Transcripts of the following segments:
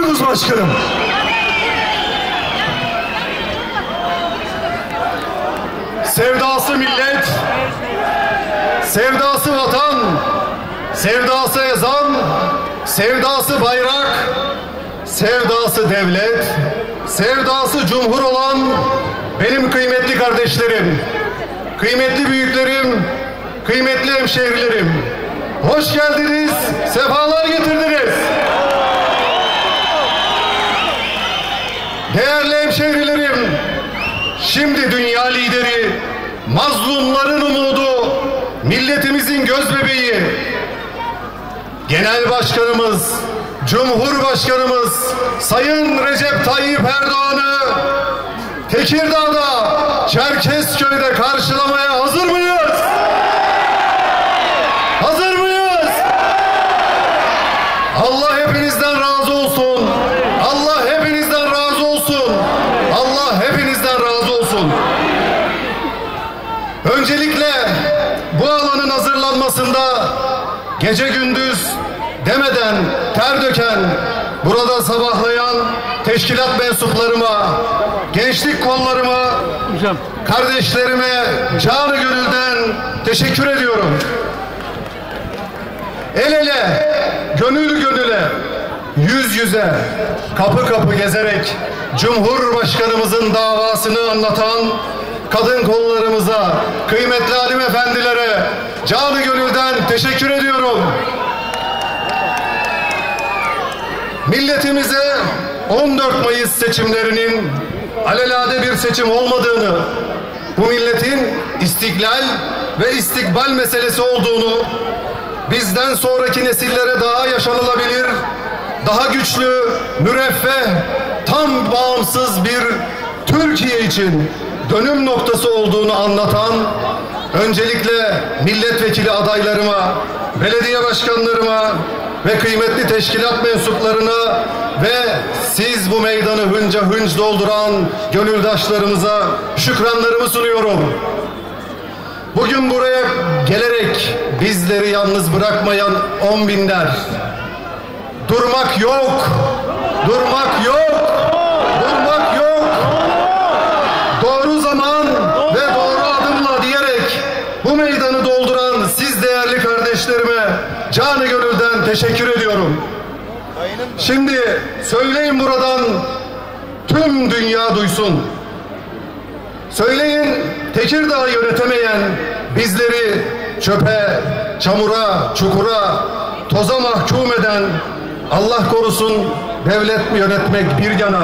Buyurunuz başkanım. Sevdası millet, sevdası vatan, sevdası ezan, sevdası bayrak, sevdası devlet, sevdası cumhur olan benim kıymetli kardeşlerim, kıymetli büyüklerim, kıymetli hemşehrilerim, hoş geldiniz, sefalar getirdiniz. Değerli hemşehrilerim, şimdi dünya lideri, mazlumların umudu, milletimizin gözbebeği, Genel Başkanımız, Cumhurbaşkanımız Sayın Recep Tayyip Erdoğan'ı Tekirdağ'da, Çerkezköy'de karşılamaya hazır mıyız? Hazır mıyız? Allah hepinizden razı olsun. Allah hepinizden razı olsun. Allah hepinizden razı olsun. Öncelikle bu alanın hazırlanmasında gece gündüz demeden ter döken, burada sabahlayan teşkilat mensuplarıma, gençlik kollarıma, kardeşlerime canı gönülden teşekkür ediyorum. El ele, gönül gönüle, yüz yüze, kapı kapı gezerek Cumhurbaşkanımızın davasını anlatan kadın kollarımıza, kıymetli hanımefendilere canı gönülden teşekkür ediyorum. Milletimize 14 Mayıs seçimlerinin alelade bir seçim olmadığını, bu milletin istiklal ve istikbal meselesi olduğunu, bizden sonraki nesillere daha yaşanılabilir, daha güçlü, müreffeh, tam bağımsız bir Türkiye için dönüm noktası olduğunu anlatan, öncelikle milletvekili adaylarıma, belediye başkanlarıma ve kıymetli teşkilat mensuplarına ve siz bu meydanı hınca hınç dolduran gönüldaşlarımıza şükranlarımı sunuyorum. Bugün buraya gelerek bizleri yalnız bırakmayan 10 binler, durmak yok, durmak yok, durmak yok, doğru zaman ve doğru adımla diyerek bu meydanı dolduran siz değerli kardeşlerime canı gönülden teşekkür ediyorum. Şimdi söyleyin buradan tüm dünya duysun. Söyleyin Tekirdağ'ı yönetemeyen, bizleri çöpe, çamura, çukura, toza mahkum eden, Allah korusun devlet yönetmek bir yana,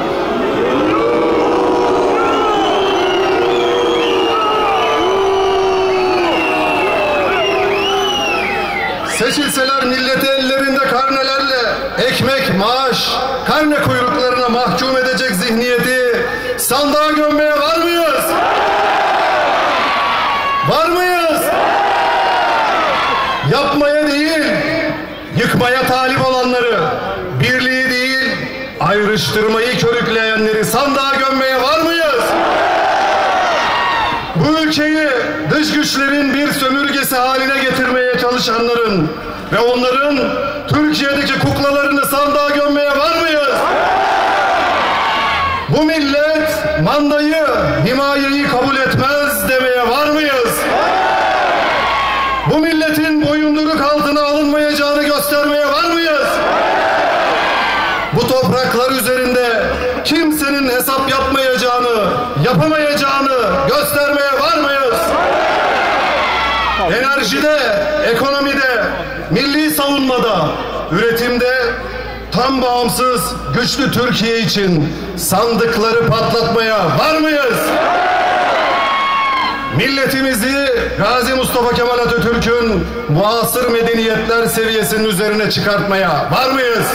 seçilseler milleti ellerinde karnelerle ekmek, maaş, karne kuyruklarına mahkum edecek zihniyeti sandığa gömmeye var mıyız? Var mıyız? Yapmaya değil, yıkmaya talip olanları, birliği değil, ayrıştırmayı körükleyenleri sandığa gömmeye var mıyız? Bu ülkeyi dış güçlerin bir sömürgesi haline getirmeye çalışanların ve onların Türkiye'deki kuklalarını sandığa gömmeye var mıyız? Bu millet mandayı, himayeyi kabul etmez demeye var mıyız? Bu milletin boyunduruk altına alınmayacağını göstermeye var mıyız? Bu topraklar üzerinde kimsenin hesap yapmayacağını, yapamayacağını göstermeye var mıyız? Enerjide, ekonomide, milli savunmada, üretimde tam bağımsız, güçlü Türkiye için sandıkları patlatmaya var mıyız? Milletimizi Gazi Mustafa Kemal Atatürk'ün muasır medeniyetler seviyesinin üzerine çıkartmaya var mıyız?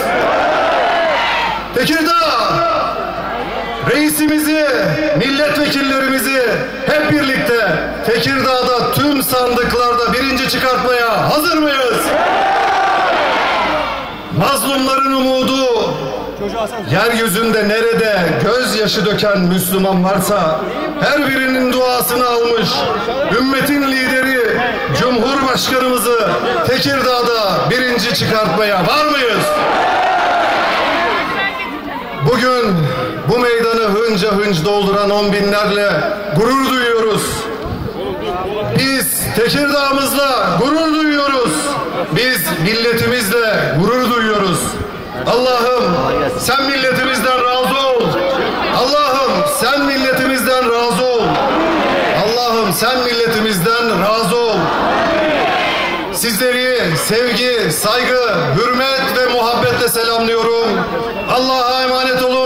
Tekirdağ, reisimizi, milletvekillerimizi hep birlikte Tekirdağ'da tüm sandıklarda birinci çıkartmaya hazır mıyız? Mazlumların umudu, yeryüzünde nerede gözyaşı döken Müslüman varsa her birinin duasını almış ümmetin lideri Cumhurbaşkanımızı Tekirdağ'da birinci çıkartmaya var mıyız? Bugün bu meydanı hınca hınç dolduran on binlerle gurur duyuyoruz. Biz Tekirdağ'ımızla gurur duyuyoruz. Biz milletimizle gurur duyuyoruz. Allah'ım sen milletimizden razı ol. Allah'ım sen milletimizden razı ol. Allah'ım sen milletimizden razı ol. Sizleri sevgi, saygı, hürmet ve muhabbetle selamlıyorum. Allah'a emanet olun.